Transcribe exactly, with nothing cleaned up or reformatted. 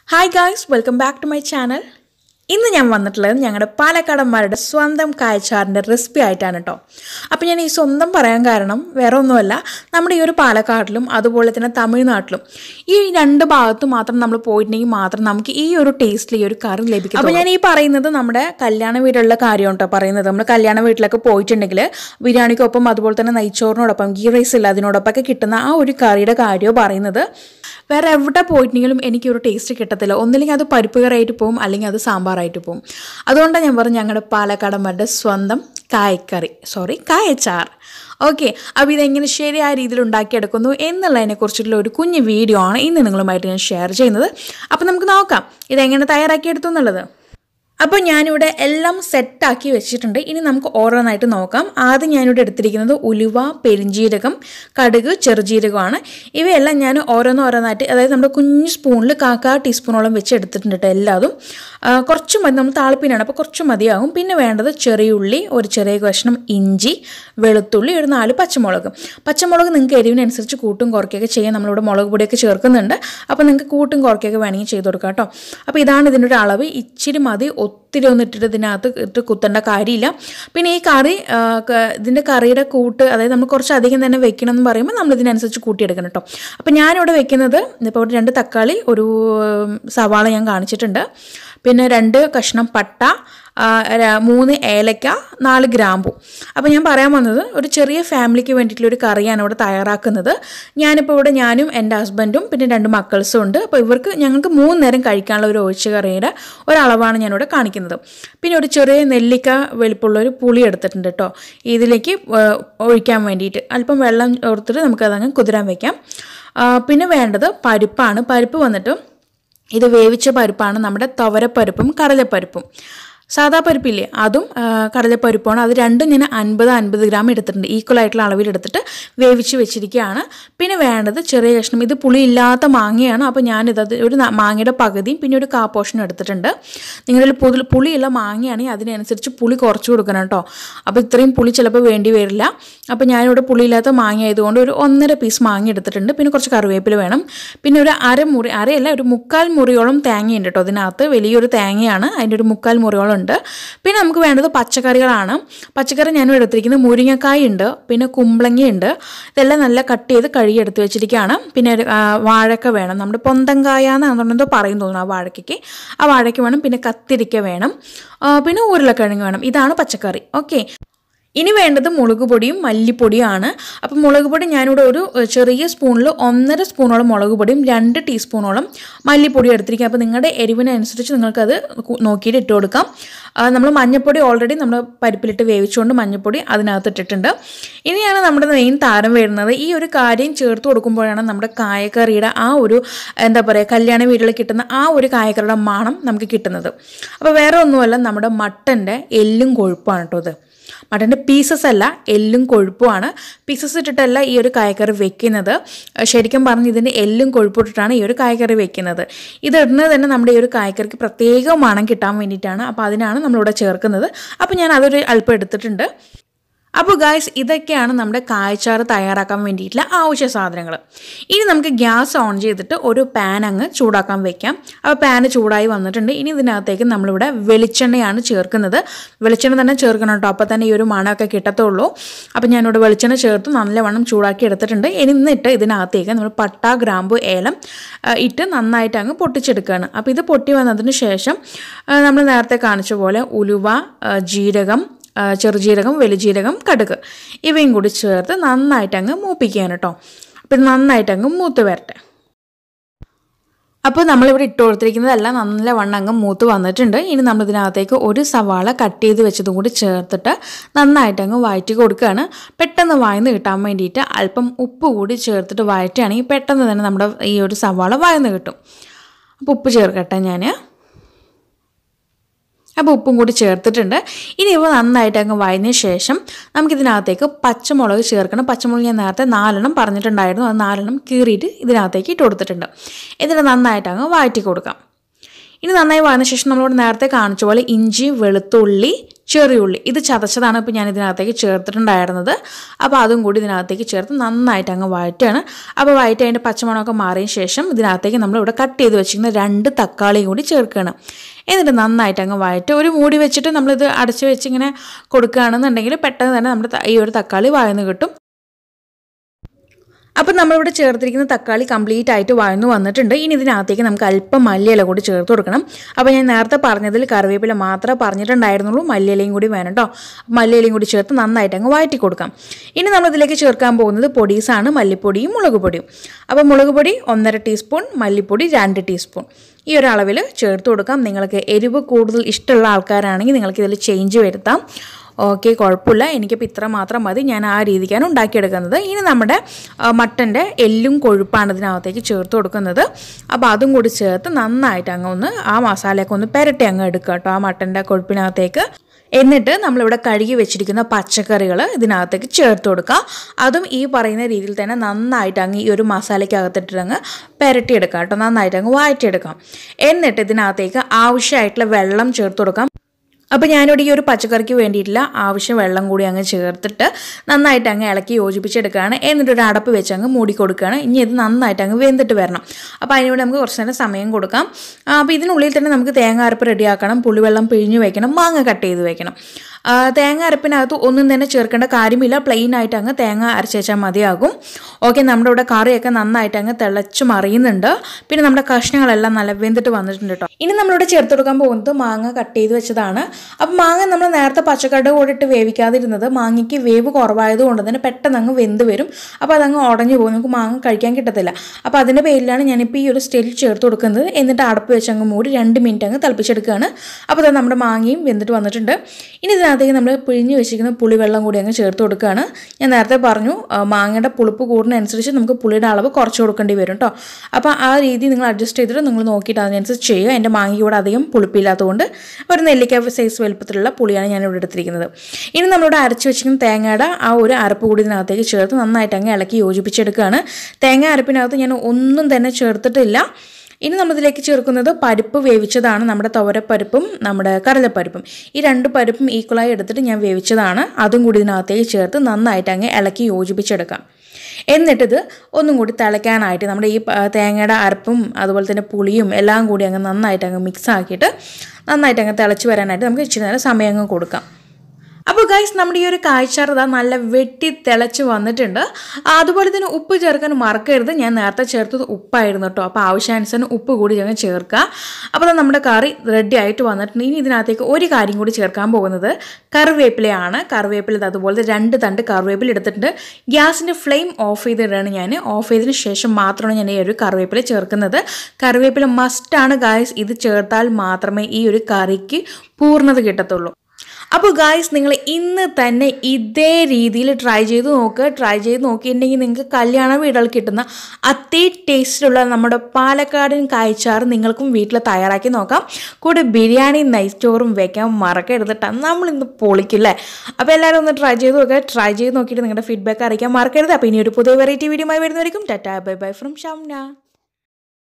Hi guys, welcome back to my channel. ഇന്ന് ഞാൻ വന്നിട്ടുള്ളത് ഞങ്ങളുടെ പാലക്കാടന്മാരുടെ സ്വന്തം കായച്ചാറിൻ്റെ റെസിപ്പി ആയിട്ടാണ് കേട്ടോ. അപ്പോൾ ഞാൻ ഈ സ്വന്തം പറയാൻ കാരണം വേറെ ഒന്നുമല്ല, നമ്മുടെ ഈ ഒരു പാലക്കാട്ടിലും അതുപോലെ തന്നെ തമിഴ്നാട്ടിലും ഈ രണ്ട് ഭാഗത്തും മാത്രം നമ്മൾ പോയിട്ടുണ്ടെങ്കിൽ മാത്രം നമുക്ക് ഈ ഒരു ടേസ്റ്റിൽ ഈ ഒരു കറി ലഭിക്കും. അപ്പോൾ ഞാൻ ഈ പറയുന്നത് നമ്മുടെ കല്യാണ വീടുള്ള കാര്യമാണ് കേട്ടോ പറയുന്നത്. നമ്മൾ കല്യാണ വീട്ടിലൊക്കെ പോയിട്ടുണ്ടെങ്കിൽ ബിരിയാണിക്കൊപ്പം അതുപോലെ തന്നെ നെയ്ച്ചോറിനോടൊപ്പം ഗീ റൈസ് ഇല്ല അതിനോടൊപ്പമൊക്കെ കിട്ടുന്ന ആ ഒരു കറിയുടെ കാര്യമോ പറയുന്നത്. വേറെ എവിടെ പോയിട്ടുണ്ടെങ്കിലും എനിക്കൊരു ടേസ്റ്റ് കിട്ടത്തില്ല. ഒന്നില്ലെങ്കിൽ അത് പരിപ്പ് കറിയായിട്ട് പോകും, അല്ലെങ്കിൽ അത് സാമ്പാറായിട്ട് പോകും. അതുകൊണ്ടാണ് ഞാൻ പറഞ്ഞു ഞങ്ങളുടെ പാലക്കാടന്മാരുടെ സ്വന്തം കായക്കറി സോറി കായച്ചാർ. ഓക്കെ, അപ്പോൾ ഇതെങ്ങനെ ശരിയായ രീതിയിൽ ഉണ്ടാക്കിയെടുക്കുന്നു എന്നുള്ളതിനെക്കുറിച്ചുള്ള ഒരു കുഞ്ഞു വീഡിയോ ആണ് ഇന്ന് നിങ്ങളുമായിട്ട് ഞാൻ ഷെയർ ചെയ്യുന്നത്. അപ്പോൾ നമുക്ക് നോക്കാം ഇതെങ്ങനെ തയ്യാറാക്കിയെടുത്തു എന്നുള്ളത്. അപ്പോൾ ഞാനിവിടെ എല്ലാം സെറ്റാക്കി വെച്ചിട്ടുണ്ട്. ഇനി നമുക്ക് ഓരോന്നായിട്ട് നോക്കാം. ആദ്യം ഞാനിവിടെ എടുത്തിരിക്കുന്നത് ഉലുവ, പെരിഞ്ജീരകം, കടുക്, ചെറുജീരകമാണ്. ഇവയെല്ലാം ഞാൻ ഓരോന്നോരോന്നായിട്ട്, അതായത് നമ്മുടെ കുഞ്ഞു സ്പൂണിൽ കാക്കാ ടീസ്പൂണോളം വെച്ച് എടുത്തിട്ടുണ്ട് കേട്ടോ. എല്ലാതും കുറച്ച് മതി, നമ്മൾ താളിപ്പിനാണ് അപ്പോൾ കുറച്ച് മതിയാകും. പിന്നെ വേണ്ടത് ചെറിയുള്ളി, ഒരു ചെറിയ കഷ്ണം ഇഞ്ചി, വെളുത്തുള്ളി, ഒരു നാല് പച്ചമുളക്. പച്ചമുളക് നിങ്ങൾക്ക് എരിവിനനുസരിച്ച് കൂട്ടും കുറയ്ക്കുകയൊക്കെ ചെയ്യാം. നമ്മളിവിടെ മുളക് പൊടിയൊക്കെ ചേർക്കുന്നുണ്ട്, അപ്പോൾ നിങ്ങൾക്ക് കൂട്ടും കുറയ്ക്കുകയൊക്കെ വേണമെങ്കിൽ ചെയ്ത് കൊടുക്കാം കേട്ടോ. അപ്പോൾ ഇതാണ് ഇതിൻ്റെ ഒരു അളവ്. ഇച്ചിരി മതി, ഒത്തിരി ഒന്നും ഇട്ടിട്ട് ഇതിനകത്ത് ഇട്ട് കുത്തേണ്ട കാര്യമില്ല. പിന്നെ ഈ കറി ഇതിൻ്റെ കറിയുടെ കൂട്ട്, അതായത് നമ്മൾ കുറച്ച് അധികം തന്നെ വെക്കണം എന്ന് പറയുമ്പോൾ നമ്മൾ ഇതിനനുസരിച്ച് കൂട്ടിയെടുക്കണം കേട്ടോ. അപ്പോൾ ഞാനിവിടെ വെക്കുന്നത് ഇപ്പോൾ രണ്ട് തക്കാളി, ഒരു സവാള ഞാൻ കാണിച്ചിട്ടുണ്ട്, പിന്നെ രണ്ട് കഷ്ണം പട്ട, മൂന്ന് ഏലക്ക, നാല് ഗ്രാമ്പു. അപ്പോൾ ഞാൻ പറയാൻ വന്നത് ഒരു ചെറിയ ഫാമിലിക്ക് വേണ്ടിയിട്ടുള്ളൊരു കറിയാണ് ഇവിടെ തയ്യാറാക്കുന്നത്. ഞാനിപ്പോൾ ഇവിടെ ഞാനും എൻ്റെ ഹസ്ബൻഡും പിന്നെ രണ്ട് മക്കൾസും ഉണ്ട്. അപ്പോൾ ഇവർക്ക് ഞങ്ങൾക്ക് മൂന്ന് നേരം കഴിക്കാനുള്ള ഒരു ഒഴിച്ച് കറിയുടെ ഒരളവാണ് ഞാനിവിടെ കാണിക്കുന്നത്. പിന്നെ ഒരു ചെറിയ നെല്ലിക്ക വെളുപ്പുള്ളൊരു പുളി എടുത്തിട്ടുണ്ട് കേട്ടോ ഇതിലേക്ക് ഒഴിക്കാൻ വേണ്ടിയിട്ട്. അല്പം വെള്ളം ഓർത്തിട്ട് നമുക്കതങ്ങ് കുതിരാൻ വയ്ക്കാം. പിന്നെ വേണ്ടത് പരിപ്പാണ്. പരിപ്പ് വന്നിട്ട് ഇത് വേവിച്ച പരിപ്പാണ്, നമ്മുടെ തുവരപ്പരിപ്പും കടലപ്പരിപ്പും. സാദാ പരിപ്പില്ലേ അതും കടലപ്പരിപ്പാണ്. അത് രണ്ടും ഞാൻ അൻപത് അൻപത് ഗ്രാം എടുത്തിട്ടുണ്ട്, ഈക്വൽ ആയിട്ടുള്ള അളവിൽ എടുത്തിട്ട് വേവിച്ച് വെച്ചിരിക്കുകയാണ്. പിന്നെ വേണ്ടത് ചെറിയ കഷ്ണം, ഇത് പുളി ഇല്ലാത്ത മാങ്ങയാണ്. അപ്പോൾ ഞാനിത് ഒരു മാങ്ങയുടെ പകുതിയും പിന്നെ ഒരു കാ പോർഷനും എടുത്തിട്ടുണ്ട്. നിങ്ങളിൽ പുതിൽ പുളിയുള്ള മാങ്ങയാണെങ്കിൽ അതിനനുസരിച്ച് പുളി കുറച്ച് കൊടുക്കണം കേട്ടോ. അപ്പോൾ ഇത്രയും പുളി ചിലപ്പോൾ വേണ്ടി വരില്ല. അപ്പോൾ ഞാനിവിടെ പുളിയില്ലാത്ത മാങ്ങ ആയതുകൊണ്ട് ഒരു ഒന്നര പീസ് മാങ്ങ എടുത്തിട്ടുണ്ട്. പിന്നെ കുറച്ച് കറിവേപ്പില വേണം. പിന്നെ ഒരു അരമുറി, അരയല്ല ഒരു മുക്കാൽ മുറിയോളം തേങ്ങയുണ്ട് കേട്ടോ അതിനകത്ത്. വലിയൊരു തേങ്ങയാണ്, അതിൻ്റെ ഒരു മുക്കാൽ മുറിയോളം ഉണ്ട്. പിന്നെ നമുക്ക് വേണ്ടത് പച്ചക്കറികളാണ്. പച്ചക്കറി ഞാനും എടുത്തിരിക്കുന്നത് മുരിങ്ങക്കായ ഉണ്ട്, പിന്നെ കുമ്പളങ്ങയുണ്ട്. ഇതെല്ലാം നല്ല കട്ട് ചെയ്ത് കഴുകി എടുത്ത് വെച്ചിരിക്കുകയാണ്. പിന്നെ വാഴക്ക വേണം, നമ്മുടെ പൊന്തങ്കായ എന്നുണ്ടെന്തോ പറയും തോന്നുന്നു ആ വാഴയ്ക്ക്. ആ വാഴയ്ക്ക് വേണം. പിന്നെ കത്തിരിക്ക വേണം, പിന്നെ ഉരുളക്കിഴങ്ങ് വേണം. ഇതാണ് പച്ചക്കറി. ഓക്കെ, ഇനി വേണ്ടത് മുളക് പൊടിയും മല്ലിപ്പൊടിയാണ്. അപ്പം മുളക് പൊടി ഞാനിവിടെ ഒരു ചെറിയ സ്പൂണിൽ ഒന്നര സ്പൂണോളം മുളക് പൊടിയും രണ്ട് ടീസ്പൂണോളം മല്ലിപ്പൊടിയും എടുത്തിരിക്കുക. അപ്പോൾ നിങ്ങളുടെ എരിവിനനുസരിച്ച് നിങ്ങൾക്കത് നോക്കിയിട്ട് ഇട്ട് കൊടുക്കാം. നമ്മൾ മഞ്ഞൾപ്പൊടി ഓൾറെഡി നമ്മൾ പരിപ്പിലിട്ട് വേവിച്ചുകൊണ്ട് മഞ്ഞൾപ്പൊടി അതിനകത്ത് ഇട്ടിട്ടുണ്ട്. ഇനിയാണ് നമ്മുടെ മെയിൻ താരം വരുന്നത്. ഈ ഒരു കാര്യം ചേർത്ത് കൊടുക്കുമ്പോഴാണ് നമ്മുടെ കായക്കറിയുടെ ആ ഒരു എന്താ പറയുക കല്യാണ വീടുകളിൽ കിട്ടുന്ന ആ ഒരു കായക്കറിയുടെ മണം നമുക്ക് കിട്ടുന്നത്. അപ്പോൾ വേറെ ഒന്നുമല്ല, നമ്മുടെ മട്ടൻ്റെ എല്ലും കൊഴുപ്പാണ് കേട്ടോ ഇത്. മട്ടൻ്റെ പീസസ് അല്ല, എല്ലും കൊഴുപ്പുമാണ്. പീസസ് ഇട്ടിട്ടല്ല ഈ ഒരു കായക്കറി വെക്കുന്നത്. ശരിക്കും പറഞ്ഞ് ഇതിൻ്റെ എല്ലും കൊഴുപ്പിട്ടിട്ടാണ് ഈ ഒരു കായക്കറി വെക്കുന്നത്. ഇത് ഇടുന്നത് തന്നെ നമ്മുടെ ഈ ഒരു കായക്കറിക്ക് പ്രത്യേക മണം കിട്ടാൻ വേണ്ടിയിട്ടാണ്. അപ്പോൾ അതിനാണ് നമ്മളിവിടെ ചേർക്കുന്നത്. അപ്പോൾ ഞാൻ അതൊരു അല്പം എടുത്തിട്ടുണ്ട്. അപ്പോൾ ഗായ്സ്, ഇതൊക്കെയാണ് നമ്മുടെ കായച്ചാറ് തയ്യാറാക്കാൻ വേണ്ടിയിട്ടുള്ള ആവശ്യ സാധനങ്ങൾ. ഇനി നമുക്ക് ഗ്യാസ് ഓൺ ചെയ്തിട്ട് ഒരു പാൻ അങ്ങ് ചൂടാക്കാൻ വെക്കാം. അപ്പോൾ പാന് ചൂടായി വന്നിട്ടുണ്ട്. ഇനി ഇതിനകത്തേക്ക് നമ്മളിവിടെ വെളിച്ചെണ്ണയാണ് ചേർക്കുന്നത്. വെളിച്ചെണ്ണ തന്നെ ചേർക്കണം കേട്ടോ, അപ്പോൾ തന്നെ ഈ ഒരു മണമൊക്കെ കിട്ടത്തുള്ളൂ. അപ്പോൾ ഞാനിവിടെ വെളിച്ചെണ്ണ ചേർത്ത് നല്ലവണ്ണം ചൂടാക്കി എടുത്തിട്ടുണ്ട്. ഇനി എന്നിട്ട് ഇതിനകത്തേക്ക് നമ്മൾ പട്ട, ഗ്രാമ്പു, ഏലം ഇട്ട് നന്നായിട്ട് അങ്ങ് പൊട്ടിച്ചെടുക്കുകയാണ്. അപ്പോൾ ഇത് പൊട്ടി വന്നതിന് ശേഷം നമ്മൾ നേരത്തെ കാണിച്ച പോലെ ഉലുവ, ജീരകം, ചെറുജീരകം, വലിജീരകം, കടുക് ഇവയും കൂടി ചേർത്ത് നന്നായിട്ട് അങ്ങ് മൂപ്പിക്കുകയാണ് കേട്ടോ. അപ്പോൾ ഇത് നന്നായിട്ട് അങ്ങ് മൂത്ത് വരട്ടെ. അപ്പോൾ നമ്മളിവിടെ ഇട്ട് കൊടുത്തിരിക്കുന്നതെല്ലാം നല്ല വണ്ണം അങ്ങ് മൂത്ത് വന്നിട്ടുണ്ട്. ഇനി നമ്മളിതിനകത്തേക്ക് ഒരു സവാള കട്ട് ചെയ്ത് വെച്ചതും കൂടി ചേർത്തിട്ട് നന്നായിട്ട് അങ്ങ് വഴറ്റി കൊടുക്കുകയാണ്. പെട്ടെന്ന് വഴന്ന് കിട്ടാൻ വേണ്ടിയിട്ട് അല്പം ഉപ്പ് കൂടി ചേർത്തിട്ട് വഴറ്റുകയാണെങ്കിൽ പെട്ടെന്ന് തന്നെ നമ്മുടെ ഈ ഒരു സവാള വഴന്ന് കിട്ടും. അപ്പോൾ ഉപ്പ് ചേർക്കട്ടെ ഞാൻ. അപ്പോൾ ഉപ്പും കൂടി ചേർത്തിട്ടുണ്ട്. ഇനി ഇവ നന്നായിട്ട് അങ്ങ് വഴഞ്ഞ ശേഷം നമുക്കിതിനകത്തേക്ക് പച്ചമുളക് ചേർക്കണം. പച്ചമുളക് ഞാൻ നേരത്തെ നാലെണ്ണം പറഞ്ഞിട്ടുണ്ടായിരുന്നു, അത് നാലെണ്ണം കീറിയിട്ട് ഇതിനകത്തേക്ക് ഇട്ട് കൊടുത്തിട്ടുണ്ട്. എന്നിട്ട് നന്നായിട്ട് അങ്ങ് വഴറ്റി കൊടുക്കാം. ഇനി നന്നായി വഴന്ന ശേഷം നമ്മളോട് നേരത്തെ കാണിച്ച പോലെ ഇഞ്ചി, വെളുത്തുള്ളി, ചെറിയുള്ളി ഇത് ചതച്ചതാണ് ഇപ്പോൾ ഞാൻ ഇതിനകത്തേക്ക് ചേർത്തിട്ടുണ്ടായിരുന്നത്. അപ്പോൾ അതും കൂടി ഇതിനകത്തേക്ക് ചേർത്ത് നന്നായിട്ട് അങ്ങ് വഴറ്റുകയാണ്. അപ്പോൾ വഴറ്റി അതിൻ്റെ പച്ചമണമൊക്കെ മാറിയ ശേഷം ഇതിനകത്തേക്ക് നമ്മളിവിടെ കട്ട് ചെയ്ത് വെച്ചിരിക്കുന്ന രണ്ട് തക്കാളിയും കൂടി ചേർക്കുകയാണ്. എന്നിട്ട് നന്നായിട്ട് അങ്ങ് വഴറ്റി ഒരു മൂടി വെച്ചിട്ട് നമ്മളിത് അടച്ച് വെച്ച് ഇങ്ങനെ കൊടുക്കുകയാണെന്നുണ്ടെങ്കിൽ പെട്ടെന്ന് തന്നെ നമ്മുടെ ഈ ഒരു തക്കാളി വഴന്ന് കിട്ടും. അപ്പോൾ നമ്മളിവിടെ ചേർത്തിരിക്കുന്ന തക്കാളി കംപ്ലീറ്റ് ആയിട്ട് വഴന്നു വന്നിട്ടുണ്ട്. ഇനി ഇതിനകത്തേക്ക് നമുക്ക് അല്പം മല്ലിയില കൂടി ചേർത്ത് കൊടുക്കണം. അപ്പോൾ ഞാൻ നേരത്തെ പറഞ്ഞതിൽ കറിവേപ്പില മാത്രമേ പറഞ്ഞിട്ടുണ്ടായിരുന്നുള്ളൂ, മല്ലിയിലയും കൂടി വേണം കേട്ടോ. മല്ലിയിലയും കൂടി ചേർത്ത് നന്നായിട്ട് അങ്ങ് വഴറ്റി കൊടുക്കാം. ഇനി നമ്മളിതിലേക്ക് ചേർക്കാൻ പോകുന്നത് പൊടീസാണ്, മല്ലിപ്പൊടിയും മുളക് പൊടിയും. അപ്പോൾ മുളക് പൊടി ഒന്നര ടീസ്പൂൺ, മല്ലിപ്പൊടി രണ്ട് ടീസ്പൂൺ ഈ ഒരു അളവിൽ ചേർത്ത് കൊടുക്കാം. നിങ്ങൾക്ക് എരിവ് കൂടുതൽ ഇഷ്ടമുള്ള ആൾക്കാരാണെങ്കിൽ നിങ്ങൾക്ക് ഇതിൽ ചേഞ്ച് വരുത്താം. ഓക്കെ, കുഴപ്പമില്ല. എനിക്കിപ്പോൾ ഇത്ര മാത്രം മതി. ഞാൻ ആ രീതിക്കാണ് ഉണ്ടാക്കിയെടുക്കുന്നത്. ഇനി നമ്മുടെ മട്ടൻ്റെ എല്ലും കൊഴുപ്പാണ് ഇതിനകത്തേക്ക് ചേർത്ത് കൊടുക്കുന്നത്. അപ്പോൾ അതും കൂടി ചേർത്ത് നന്നായിട്ട് അങ്ങ് ഒന്ന് ആ മസാലയൊക്കെ ഒന്ന് പെരട്ടി അങ്ങ് എടുക്കുക കേട്ടോ ആ മട്ടൻ്റെ കൊഴുപ്പിനകത്തേക്ക്. എന്നിട്ട് നമ്മളിവിടെ കഴുകി വെച്ചിരിക്കുന്ന പച്ചക്കറികൾ ഇതിനകത്തേക്ക് ചേർത്ത് കൊടുക്കുക. അതും ഈ പറയുന്ന രീതിയിൽ തന്നെ നന്നായിട്ട് അങ്ങ് ഈ ഒരു മസാലയ്ക്കകത്തിട്ട് അങ്ങ് പെരട്ടിയെടുക്കാം കേട്ടോ, നന്നായിട്ട് അങ്ങ് വഴറ്റിയെടുക്കാം. എന്നിട്ട് ഇതിനകത്തേക്ക് ആവശ്യമായിട്ടുള്ള വെള്ളം ചേർത്ത് കൊടുക്കാം. അപ്പോൾ ഞാനിവിടെ ഈ ഒരു പച്ചക്കറിക്ക് വേണ്ടിയിട്ടുള്ള ആവശ്യം വെള്ളം കൂടി അങ്ങ് ചേർത്തിട്ട് നന്നായിട്ട് അങ്ങ് ഇളക്കി യോജിപ്പിച്ചെടുക്കുകയാണ്. എന്നിട്ടൊരു അടപ്പ് വെച്ച് അങ്ങ് മൂടി കൊടുക്കുകയാണ്. ഇനി ഇത് നന്നായിട്ട് അങ്ങ് വെന്തിട്ട് വരണം. അപ്പോൾ അതിനുവേണ്ടി നമുക്ക് കുറച്ച് നേരം സമയം കൊടുക്കാം. അപ്പോൾ ഇതിനുള്ളിൽ തന്നെ നമുക്ക് തേങ്ങ അരപ്പ് റെഡിയാക്കണം, പുളിവെള്ളം പിഴിഞ്ഞ് വയ്ക്കണം, മാങ്ങ കട്ട് ചെയ്ത് വയ്ക്കണം. തേങ്ങ അരപ്പിനകത്ത് ഒന്നും തന്നെ ചേർക്കേണ്ട കാര്യമില്ല, പ്ലെയിൻ ആയിട്ട് അങ്ങ് തേങ്ങ അരച്ച് വെച്ചാൽ മതിയാകും. ഓക്കെ, നമ്മുടെ ഇവിടെ കറിയൊക്കെ നന്നായിട്ട് അങ്ങ് തിളച്ച് മറിയുന്നുണ്ട്. പിന്നെ നമ്മുടെ കഷ്ണങ്ങളെല്ലാം നല്ല വെന്തിട്ട് വന്നിട്ടുണ്ട് കേട്ടോ. ഇനി നമ്മളിവിടെ ചേർത്ത് കൊടുക്കാൻ പോകുന്നത് മാങ്ങ കട്ട് ചെയ്ത് വെച്ചതാണ്. അപ്പോൾ മാങ്ങ നമ്മൾ നേരത്തെ പച്ചക്കറിയുടെ കൂടെ ഇട്ട് വേവിക്കാതിരുന്നത് മാങ്ങയ്ക്ക് വേവ് കുറവായതുകൊണ്ട് തന്നെ പെട്ടെന്ന് അങ്ങ് വെന്ത് വരും. അപ്പോൾ അതങ്ങ് ഉടഞ്ഞു പോകും, നമുക്ക് മാങ്ങ കഴിക്കാൻ കിട്ടത്തില്ല. അപ്പോൾ അതിൻ്റെ പേരിലാണ് ഞാനിപ്പോൾ ഈ ഒരു സ്റ്റേജിൽ ചേർത്ത് കൊടുക്കുന്നത്. എന്നിട്ട് അടപ്പ് വെച്ച് അങ്ങ് മൂടി രണ്ട് മിനിറ്റ് അങ്ങ് തിളപ്പിച്ചെടുക്കുകയാണ്. അപ്പോൾ അത് നമ്മുടെ മാങ്ങയും വെന്തിട്ട് വന്നിട്ടുണ്ട്. ഇനി ഇതിനകത്തേക്ക് നമ്മൾ പിഴിഞ്ഞ് വെച്ചിരിക്കുന്ന പുളിവെള്ളം കൂടി അങ്ങ് ചേർത്ത് കൊടുക്കുകയാണ്. ഞാൻ നേരത്തെ പറഞ്ഞു മാങ്ങയുടെ പുളിപ്പ് കൂടുന്നതനുസരിച്ച് നമുക്ക് പുളിയുടെ അളവ് കുറച്ച് കൊടുക്കേണ്ടി വരും കേട്ടോ. അപ്പോൾ ആ രീതി നിങ്ങൾ അഡ്ജസ്റ്റ് ചെയ്തിട്ട് നിങ്ങൾ നോക്കിയിട്ട് അതിനനുസരിച്ച് ചെയ്യുക. എൻ്റെ മാങ്ങയ്ക്ക് ഇവിടെ അധികം പുളിപ്പില്ലാത്തതുകൊണ്ട് ഒരു നെല്ലിക്ക സൈസ് വലുപ്പത്തിലുള്ള പുളിയാണ് ഞാൻ ഇവിടെ എടുത്തിരിക്കുന്നത്. ഇനി നമ്മളിവിടെ അരച്ച് വെച്ചിരിക്കുന്ന തേങ്ങയുടെ ആ ഒരു അരപ്പ് കൂടി ഇതിനകത്തേക്ക് ചേർത്ത് നന്നായിട്ട് അങ്ങ് ഇളക്കി യോജിപ്പിച്ചെടുക്കുകയാണ്. തേങ്ങ അരപ്പിനകത്ത് ഞാൻ ഒന്നും തന്നെ ചേർത്തിട്ടില്ല. ഇനി നമ്മളിതിലേക്ക് ചേർക്കുന്നത് പരിപ്പ് വേവിച്ചതാണ്, നമ്മുടെ തുവരപ്പരിപ്പും നമ്മുടെ കടലപ്പരിപ്പും. ഈ രണ്ട് പരിപ്പും ഈക്വലായി എടുത്തിട്ട് ഞാൻ വേവിച്ചതാണ്. അതും കൂടി ഇതിനകത്തേക്ക് ചേർത്ത് നന്നായിട്ട് അങ്ങ് ഇളക്കി യോജിപ്പിച്ചെടുക്കാം. എന്നിട്ടിത് ഒന്നും കൂടി തിളയ്ക്കാനായിട്ട് നമ്മുടെ ഈ തേങ്ങയുടെ അരപ്പും അതുപോലെ തന്നെ പുളിയും എല്ലാം കൂടി അങ്ങ് നന്നായിട്ട് അങ്ങ് മിക്സ് ആക്കിയിട്ട് നന്നായിട്ട് അങ്ങ് തിളച്ച് വരാനായിട്ട് നമുക്ക് ഇച്ചിരി നേരം സമയം അങ്ങ് കൊടുക്കാം. അപ്പോൾ ഗൈസ്, നമ്മുടെ ഈ ഒരു കായ്ച്ചാർ ഇതാ നല്ല വെട്ടി തിളച്ച് വന്നിട്ടുണ്ട്. അതുപോലെ തന്നെ ഉപ്പ് ചേർക്കാൻ മറക്കരുത്. ഞാൻ നേരത്തെ ചേർത്തത് ഉപ്പായിരുന്നു കേട്ടോ. അപ്പോൾ ആവശ്യാനുസരണം ഉപ്പ് കൂടി ഞങ്ങൾ ചേർക്കുക. അപ്പോൾ നമ്മുടെ കറി റെഡി ആയിട്ട് വന്നിട്ടുണ്ട്. ഇനി ഇതിനകത്തേക്ക് ഒരു കാര്യം കൂടി ചേർക്കാൻ പോകുന്നത് കറിവേപ്പിലയാണ്. കറിവേപ്പില അതുപോലെ രണ്ട് തണ്ട് കറിവേപ്പില എടുത്തിട്ടുണ്ട്. ഗ്യാസിൻ്റെ ഫ്ലെയിം ഓഫ് ചെയ്തിട്ടാണ് ഞാൻ. ഓഫ് ചെയ്തതിന് ശേഷം മാത്രമാണ് ഞാൻ ഈ ഒരു കറിവേപ്പില ചേർക്കുന്നത്. കറിവേപ്പില മസ്റ്റാണ് ഗൈസ്. ഇത് ചേർത്താൽ മാത്രമേ ഈ ഒരു കറിക്ക് പൂർണ്ണത കിട്ടത്തുള്ളൂ. അപ്പോൾ ഗായ്സ്, നിങ്ങൾ ഇന്ന് തന്നെ ഇതേ രീതിയിൽ ട്രൈ ചെയ്ത് നോക്കുക. ട്രൈ ചെയ്ത് നോക്കിയിട്ടുണ്ടെങ്കിൽ നിങ്ങൾക്ക് കല്യാണ വീടുകൾ കിട്ടുന്ന അതേ ടേസ്റ്റിലുള്ള നമ്മുടെ പാലക്കാടൻ കായ്ച്ചാറ് നിങ്ങൾക്കും വീട്ടിൽ തയ്യാറാക്കി നോക്കാം. കൂടെ ബിരിയാണി നെയ്ച്ചോറും വെക്കാൻ മറക്കരുതിട്ടാ, നമ്മളിന്ന് പൊളിക്കില്ലേ. അപ്പോൾ എല്ലാവരും ഒന്ന് ട്രൈ ചെയ്ത് നോക്കുക. ട്രൈ ചെയ്ത് നോക്കിയിട്ട് നിങ്ങളുടെ ഫീഡ്ബാക്ക് അറിയിക്കാൻ മറക്കരുത്. അപ്പോൾ ഇനി ഒരു പുതിയ വെറൈറ്റി വീഡിയോ ആയി വരുന്നതായിരിക്കും. Tata bye bye from Shamna.